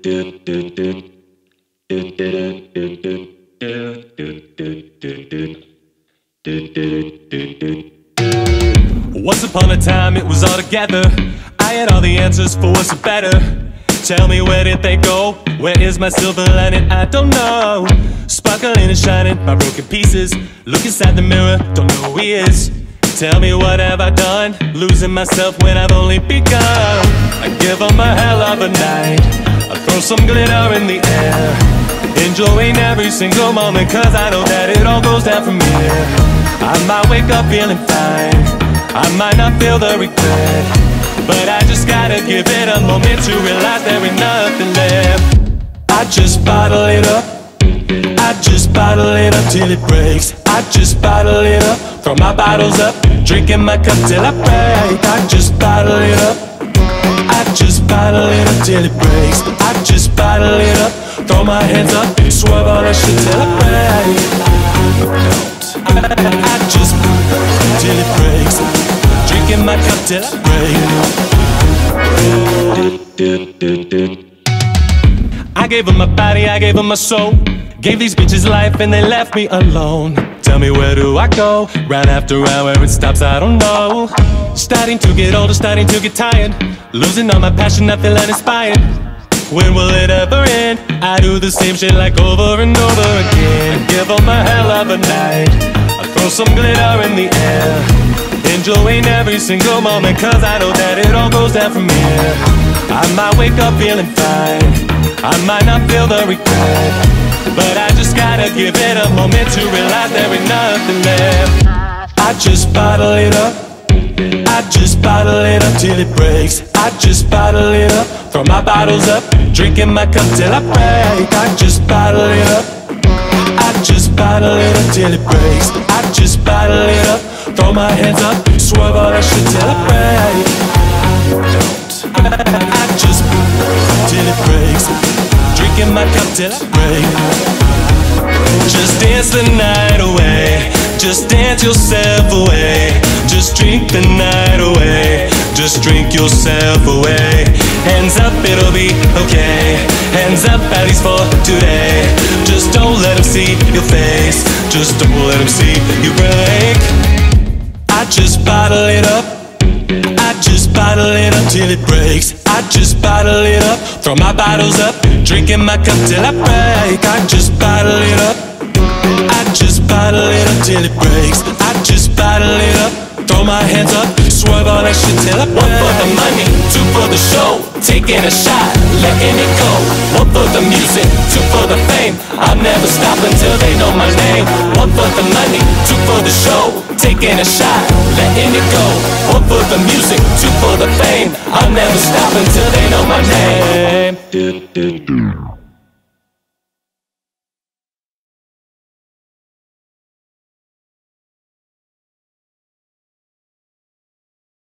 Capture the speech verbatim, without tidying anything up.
Once upon a time it was all together. I had all the answers for what's better. Tell me, where did they go? Where is my silver lining? I don't know. Sparkling and shining, my broken pieces. Look inside the mirror, don't know who he is. Tell me, what have I done? Losing myself when I've only begun. I give them a hell of a night. I throw some glitter in the air. Enjoying every single moment, cause I know that it all goes down from here. I might wake up feeling fine, I might not feel the regret, but I just gotta give it a moment to realize there ain't nothing left. I just bottle it up, I just bottle it up till it breaks. I just bottle it up, throw my bottles up, drinking my cup till I break. I just bottle it up, I just bottle it up till it breaks. I just bottle it up, throw my hands up, swerve all that shit till I break. I just till it breaks, drinking my cup till I break. I gave them my body, I gave them my soul. Gave these bitches life and they left me alone. Tell me, where do I go? Round after round, where it stops, I don't know. Starting to get older, starting to get tired. Losing all my passion, not feeling inspired. When will it ever end? I do the same shit like over and over again. Give them a hell of a night. I throw some glitter in the air. Enjoying every single moment, cause I know that it all goes down from here. I might wake up feeling fine, I might not feel the regret, but I just gotta give it a moment to realize there ain't nothing left. I just bottle it up, I just bottle it up till it breaks. I just bottle it up, throw my bottles up, drinking my cup till I break. I just bottle it up, I just bottle it up till it breaks. I just bottle it up, throw my hands up, swerve all that shit till I break. I just till it breaks, drinking my cup till I break. Just dance the night away, just dance yourself away. Just drink the night away, just drink yourself away. Hands up, it'll be okay. Hands up, at least for today. Just don't let them see your face, just don't let them see you break. I just bottle it up, I just bottle it up till it breaks. I just bottle it up, throw my bottles up, drinking my cup till I break. I just bottle it up, I just bottle it up till it breaks. I just bottle it up, throw my hands up, swerve all that shit till I break. One for the money, two for the show, taking a shot, letting it go. One for the music, two for the fame, I'll never stop until they know my name. One for the money, two for the show, taking a shot, letting it go. One for the music, two for the fame, I'll never stop until they know my name.